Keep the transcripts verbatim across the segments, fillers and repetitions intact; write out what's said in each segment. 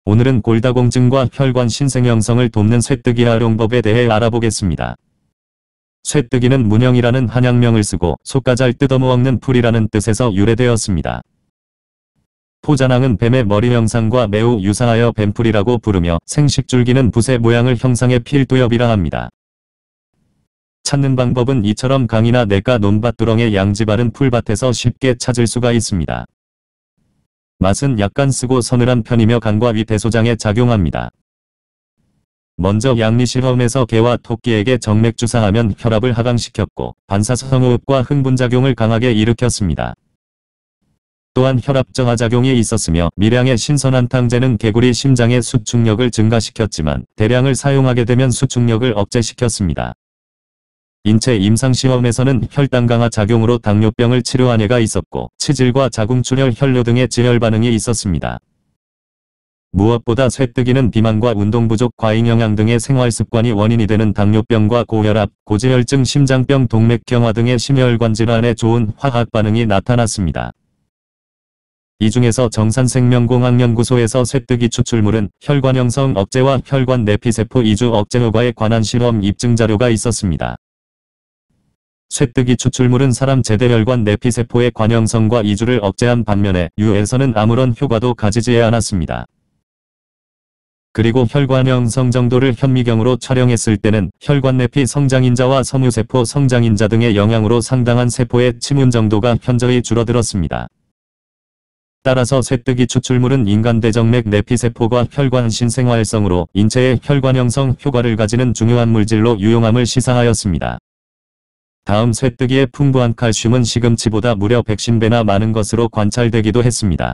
오늘은 골다공증과 혈관 신생 형성을 돕는 쇠뜨기 활용법에 대해 알아보겠습니다. 쇠뜨기는 문형이라는 한약명을 쓰고 속가 잘 뜯어먹는 풀이라는 뜻에서 유래되었습니다. 포자낭은 뱀의 머리 형상과 매우 유사하여 뱀풀이라고 부르며 생식줄기는 붓의 모양을 형상해 필두엽이라 합니다. 찾는 방법은 이처럼 강이나 냇가 논밭두렁의 양지 바른 풀밭에서 쉽게 찾을 수가 있습니다. 맛은 약간 쓰고 서늘한 편이며 간과 위 대소장에 작용합니다. 먼저 양리실험에서 개와 토끼에게 정맥 주사하면 혈압을 하강시켰고 반사성호흡과 흥분작용을 강하게 일으켰습니다. 또한 혈압 정화작용이 있었으며 미량의 신선한 탕제는 개구리 심장의 수축력을 증가시켰지만 대량을 사용하게 되면 수축력을 억제시켰습니다. 인체 임상시험에서는 혈당 강화 작용으로 당뇨병을 치료한 예가 있었고 치질과 자궁출혈 혈뇨 등의 지혈 반응이 있었습니다. 무엇보다 쇠뜨기는 비만과 운동 부족, 과잉영양 등의 생활습관이 원인이 되는 당뇨병과 고혈압, 고지혈증, 심장병, 동맥경화 등의 심혈관 질환에 좋은 화학 반응이 나타났습니다. 이 중에서 정산생명공학연구소에서 쇠뜨기 추출물은 혈관 형성 억제와 혈관 내피세포 이주 억제 효과에 관한 실험 입증 자료가 있었습니다. 쇠뜨기 추출물은 사람 제대혈관 내피세포의 관형성과 이주를 억제한 반면에 유에서는 아무런 효과도 가지지 않았습니다. 그리고 혈관 형성 정도를 현미경으로 촬영했을 때는 혈관 내피 성장인자와 섬유세포 성장인자 등의 영향으로 상당한 세포의 침운 정도가 현저히 줄어들었습니다. 따라서 쇠뜨기 추출물은 인간 대정맥 내피세포가 혈관 신생활성으로 인체의 혈관 형성 효과를 가지는 중요한 물질로 유용함을 시사하였습니다. 다음 쇠뜨기의 풍부한 칼슘은 시금치보다 무려 백십 배나 많은 것으로 관찰되기도 했습니다.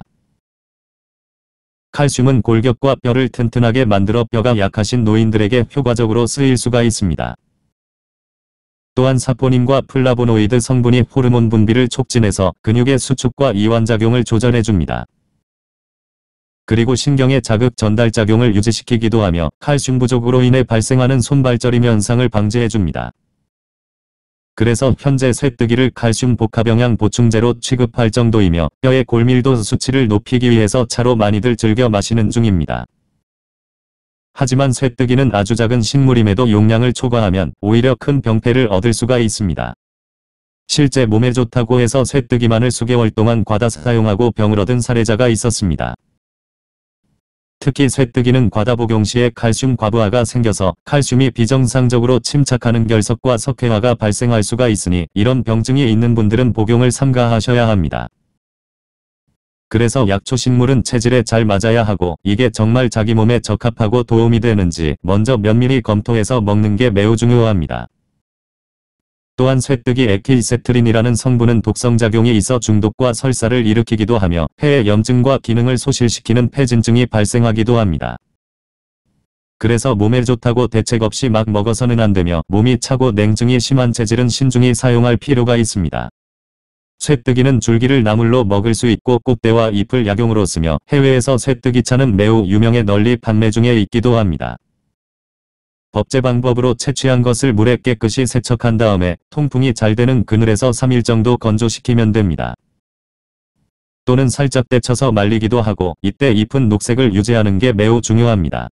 칼슘은 골격과 뼈를 튼튼하게 만들어 뼈가 약하신 노인들에게 효과적으로 쓰일 수가 있습니다. 또한 사포닌과 플라보노이드 성분이 호르몬 분비를 촉진해서 근육의 수축과 이완작용을 조절해줍니다. 그리고 신경의 자극 전달작용을 유지시키기도 하며 칼슘 부족으로 인해 발생하는 손발저림 현상을 방지해줍니다. 그래서 현재 쇠뜨기를 칼슘 복합영양 보충제로 취급할 정도이며 뼈의 골밀도 수치를 높이기 위해서 차로 많이들 즐겨 마시는 중입니다. 하지만 쇠뜨기는 아주 작은 식물임에도 용량을 초과하면 오히려 큰 병폐를 얻을 수가 있습니다. 실제 몸에 좋다고 해서 쇠뜨기만을 수개월 동안 과다 사용하고 병을 얻은 사례자가 있었습니다. 특히 쇠뜨기는 과다 복용 시에 칼슘 과부하가 생겨서 칼슘이 비정상적으로 침착하는 결석과 석회화가 발생할 수가 있으니 이런 병증이 있는 분들은 복용을 삼가하셔야 합니다. 그래서 약초식물은 체질에 잘 맞아야 하고 이게 정말 자기 몸에 적합하고 도움이 되는지 먼저 면밀히 검토해서 먹는 게 매우 중요합니다. 또한 쇠뜨기 에킬세트린이라는 성분은 독성작용이 있어 중독과 설사를 일으키기도 하며 폐의 염증과 기능을 소실시키는 폐진증이 발생하기도 합니다. 그래서 몸에 좋다고 대책 없이 막 먹어서는 안 되며 몸이 차고 냉증이 심한 체질은 신중히 사용할 필요가 있습니다. 쇠뜨기는 줄기를 나물로 먹을 수 있고 꽃대와 잎을 약용으로 쓰며 해외에서 쇠뜨기차는 매우 유명해 널리 판매 중에 있기도 합니다. 법제 방법으로 채취한 것을 물에 깨끗이 세척한 다음에 통풍이 잘 되는 그늘에서 삼 일 정도 건조시키면 됩니다. 또는 살짝 데쳐서 말리기도 하고 이때 잎은 녹색을 유지하는 게 매우 중요합니다.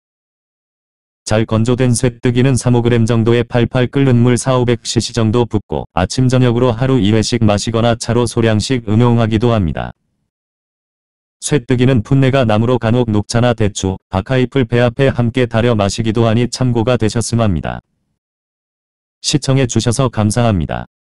잘 건조된 쇠뜨기는 삼, 오 그램 정도의 팔팔 끓는 물 사, 오백 씨씨 정도 붓고 아침 저녁으로 하루 이 회씩 마시거나 차로 소량씩 음용하기도 합니다. 쇠뜨기는 풋내가 나므로 간혹 녹차나 대추, 박하잎을 배 앞에 함께 달여 마시기도 하니 참고가 되셨음 합니다. 시청해 주셔서 감사합니다.